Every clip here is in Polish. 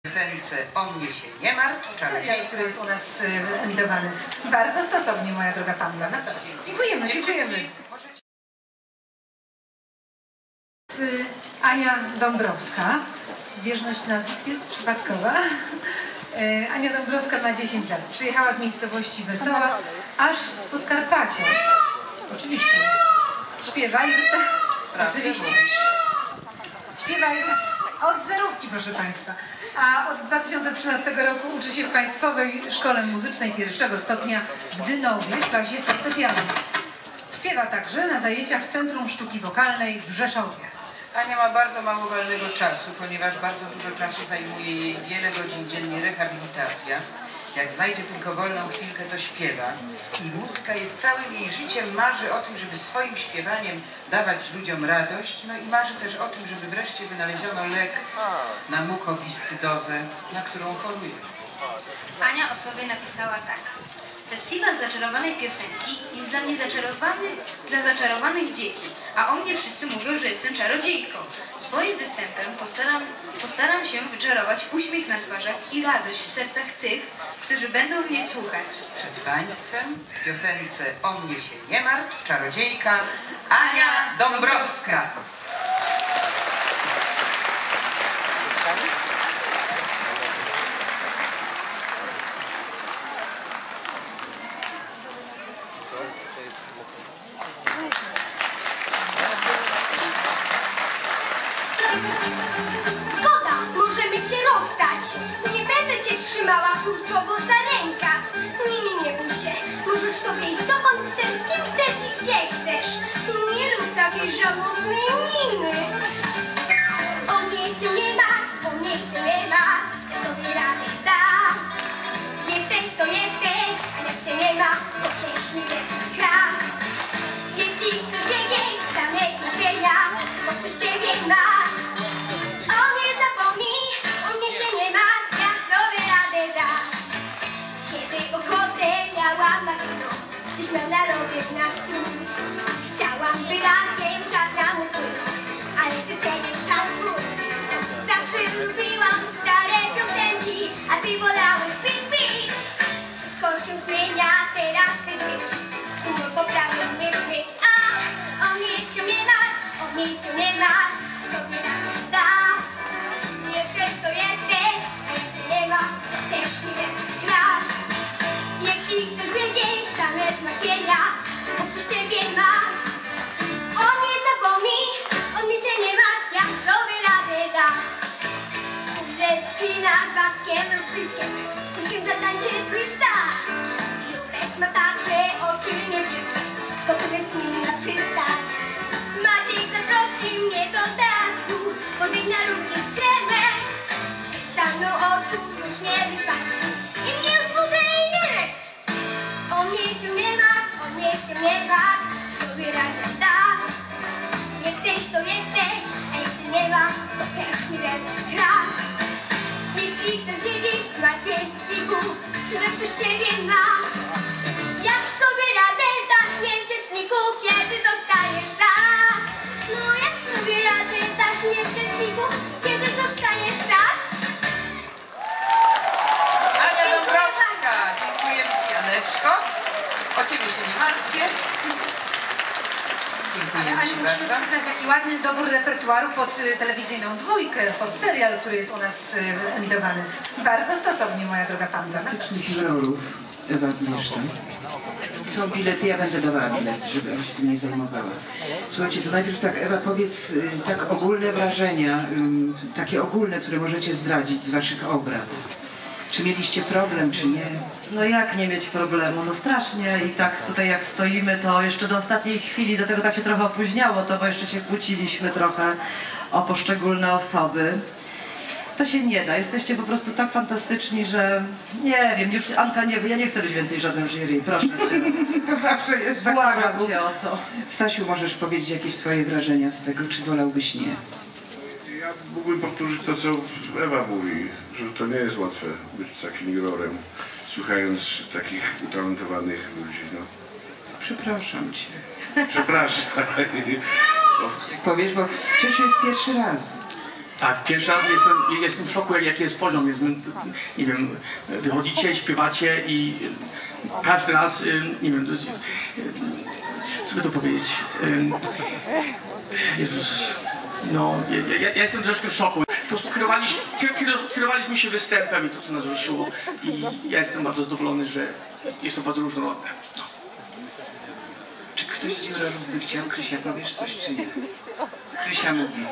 Piosence O mnie się nie martw, Serial, który jest u nas emitowany. Bardzo stosownie, moja droga Pamela. Dziękujemy, dziękujemy. Ania Dąbrowska. Zbieżność nazwisk jest przypadkowa. Ania Dąbrowska ma 10 lat. Przyjechała z miejscowości Wesoła, aż z Podkarpacia. Oczywiście. Śpiewa i występuje. Oczywiście. Śpiewa od zerówki, proszę Państwa. A od 2013 roku uczy się w Państwowej Szkole Muzycznej pierwszego stopnia w Dynowie w klasie fortepianu. Śpiewa także na zajęciach w Centrum Sztuki Wokalnej w Rzeszowie. Ania ma bardzo mało wolnego czasu, ponieważ bardzo dużo czasu zajmuje jej wiele godzin dziennie rehabilitacja. Jak znajdzie tylko wolną chwilkę, to śpiewa. I muzyka jest całym jej życiem. Marzy o tym, żeby swoim śpiewaniem dawać ludziom radość. No i marzy też o tym, żeby wreszcie wynaleziono lek na mukowiscydozę, na którą choruje. Ania o sobie napisała tak. Festiwal zaczarowanej piosenki jest dla mnie zaczarowany dla zaczarowanych dzieci, a o mnie wszyscy mówią, że jestem czarodziejką. Swoim występem postaram się wyczarować uśmiech na twarzach i radość w sercach tych, którzy będą mnie słuchać. Przed Państwem w piosence O mnie się nie martw, czarodziejka Ania Dąbrowska. Zgoda, możemy się rozstać. Nie będę cię trzymała kurczowo za rękaw. Nie bój się. Możesz sobie iść dokąd chcesz, z kim chcesz i gdzie chcesz. Nie rób takiej żałosnej miny. O mnie się nie ma, o mnie się nie ma. Sobie radę da. Jesteś to jesteś, a jak cię nie ma, to też nie będzie gra. Jeśli chcesz wiedzieć, zamiast nadzienia, bo przez ciebie ma. O mnie zapomnij, o mnie się nie ma, ja sobie radę dam. Kiedy ochotę miałam na wino, gdzieś miał na robię nastrój. Chciałam, by razem czas nam upłynął, ale chcę ciebie w czas swój. Zawsze lubiłam stare piosenki, a ty wolałeś beat. Wszystko się zmienia, teraz te dźwięki, humor poprawią mnie dźwięk. O mnie się nie ma, o mnie się nie ma, sobie radę dam. Jesteś to jesteś, a jak cię nie ma, to też nie wiem, gra. Jeśli chcesz wiedzieć zamiast martwienia, bo przez ciebie mam. O mnie zapomnij, o mnie się nie ma, ja sobie radę dam. Kina z Wackiem lub wszystkim, wszystkim zatańczy twista. Jurek ma także oczy niebrzydkie, skoczone z nimi na przystań. Maciej zaprosi mnie do teatru, pobiegł na równie z kremem. Za mną oczu już nie wypadnie i mnie już dłużej nie lecz. O mnie się nie martw, o mnie się nie martw, sobie radę dam. Jesteś to jesteś, a jak się nie ma, to też nie wiem, gra. Jeśli chcesz wiedzieć, zmartwień cichu, czy we przez ciebie mam. Jak sobie radę dasz mnie w wieczniku, kiedy zostaniesz sam. No jak sobie radę dasz mnie w wieczniku, kiedy zostaniesz sam. Ania Dąbrowska, dziękujemy Ci, Aneczko. O Ciebie się nie martwię. Dziękujemy Ale Ci musimy bardzo. przyznać, jaki ładny dobór repertuaru pod telewizyjną dwójkę, pod serial, który jest u nas emitowany. Bardzo stosownie, moja droga Pamela. Fantastycznych jurorów, Ewa Agnieszka. Są bilety, ja będę dawała bilety, żeby ona się tym nie zajmowała. Słuchajcie, to najpierw tak, Ewa, powiedz tak ogólne wrażenia, takie ogólne, które możecie zdradzić z waszych obrad. Czy mieliście problem, czy nie? No jak nie mieć problemu? No strasznie i tak tutaj jak stoimy, to jeszcze do ostatniej chwili, do tego tak się trochę opóźniało to, bo jeszcze się kłócili trochę o poszczególne osoby. To się nie da, jesteście po prostu tak fantastyczni, że nie wiem, już Anka nie wie, ja nie chcę być więcej w żadnym jury, proszę cię. To zawsze jest tak. Błagam cię o to. Stasiu, możesz powiedzieć jakieś swoje wrażenia z tego, czy wolałbyś nie? Ja mógłbym powtórzyć to, co Ewa mówi, że to nie jest łatwe być takim jurorem, słuchając takich utalentowanych ludzi. No. Przepraszam cię. Przepraszam. Powiesz, bo Czesiu jest pierwszy raz. Tak, pierwszy raz jestem w szoku, jaki jest poziom. Nie wiem, wychodzicie, śpiewacie i każdy raz, nie wiem, co by to powiedzieć. Jezus, no, ja jestem troszkę w szoku. Po prostu kierowaliśmy się występem i to, co nas ruszyło. I ja jestem bardzo zadowolony, że jest to bardzo różnorodne. No. Czy ktoś z jurorów by chciał? Krysia, powiesz coś, czy nie? Krysia mówi.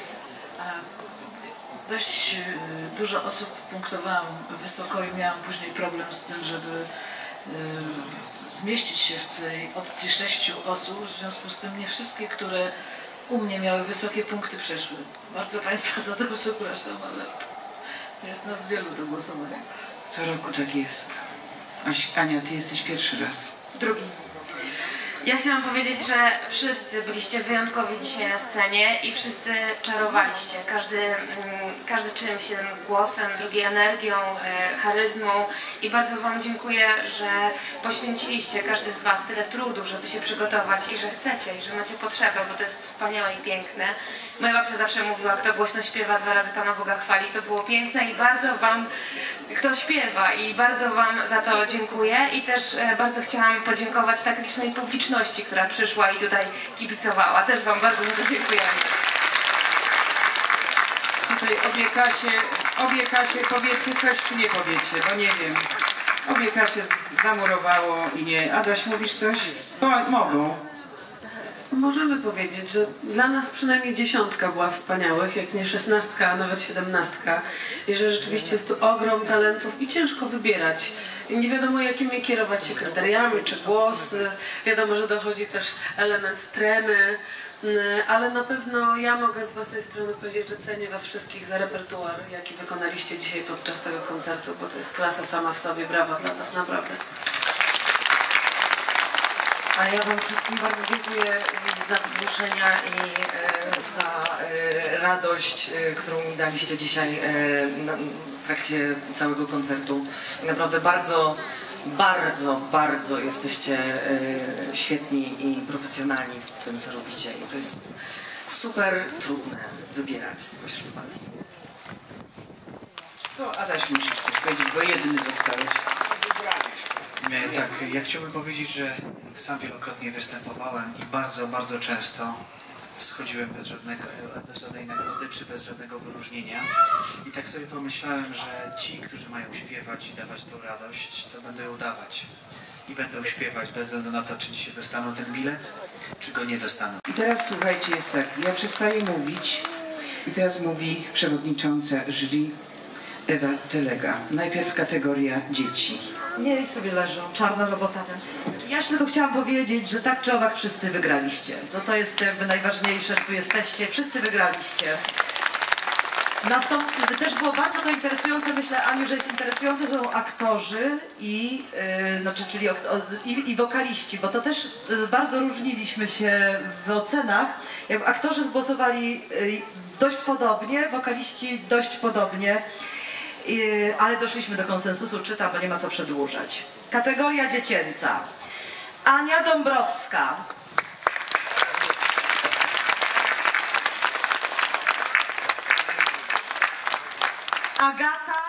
Dość dużo osób punktowałam wysoko i miałam później problem z tym, żeby zmieścić się w tej opcji 6 osób. W związku z tym nie wszystkie, które u mnie miały wysokie punkty, przeszły. Bardzo Państwa za to przepraszam, ale jest nas wielu do głosowania. Co roku tak jest. Ania, ty jesteś pierwszy raz. Drugi. Ja chciałam powiedzieć, że wszyscy byliście wyjątkowi dzisiaj na scenie i wszyscy czarowaliście. Każdy czymś, jeden głosem, drugi energią, charyzmą i bardzo Wam dziękuję, że poświęciliście każdy z Was tyle trudu, żeby się przygotować i że chcecie i że macie potrzebę, bo to jest wspaniałe i piękne. Moja babcia zawsze mówiła, kto głośno śpiewa, 2 razy Pana Boga chwali. To było piękne i bardzo Wam, kto śpiewa i bardzo Wam za to dziękuję i też bardzo chciałam podziękować tak licznej publiczności, która przyszła i tutaj kibicowała. Też Wam bardzo za to dziękuję. Tutaj obie Kasie, powiecie coś, czy nie powiecie, bo nie wiem. Obie Kasie zamurowało i nie. Adaś, mówisz coś? Mogą. Możemy powiedzieć, że dla nas przynajmniej 10 była wspaniałych, jak nie 16, a nawet 17. I że rzeczywiście jest tu ogrom talentów i ciężko wybierać. I nie wiadomo, jakimi kierować się kryteriami, czy głosy. Wiadomo, że dochodzi też element tremy. Ale na pewno ja mogę z własnej strony powiedzieć, że cenię Was wszystkich za repertuar, jaki wykonaliście dzisiaj podczas tego koncertu, bo to jest klasa sama w sobie. Brawa dla Was, naprawdę. A ja Wam wszystkim bardzo dziękuję za wzruszenia i za radość, którą mi daliście dzisiaj w trakcie całego koncertu. Naprawdę bardzo jesteście świetni i profesjonalni w tym, co robicie. I to jest super trudne wybierać spośród Was. To Adaś, musisz coś powiedzieć, bo jedyny zostałeś. Tak, ja chciałbym powiedzieć, że sam wielokrotnie występowałem i bardzo często schodziłem bez żadnej nagrody czy bez żadnego wyróżnienia. I tak sobie pomyślałem, że ci, którzy mają śpiewać i dawać tą radość, to będą ją dawać. I będą śpiewać bez względu na to, czy dzisiaj dostaną ten bilet, czy go nie dostaną. I teraz słuchajcie, jest tak, ja przestaję mówić i teraz mówi przewodnicząca jury Ewa Telega. Najpierw kategoria dzieci. Nie, idź sobie leżą. Czarna robota. Ja jeszcze tylko chciałam powiedzieć, że tak czy owak wszyscy wygraliście. No to jest jakby najważniejsze, że tu jesteście. Wszyscy wygraliście. Też było bardzo to interesujące, myślę, Aniu, że jest interesujące, są aktorzy i wokaliści, bo to też bardzo różniliśmy się w ocenach. Jak aktorzy zgłosowali dość podobnie, wokaliści dość podobnie. Ale doszliśmy do konsensusu, czytam, bo nie ma co przedłużać. Kategoria dziecięca. Ania Dąbrowska. Agata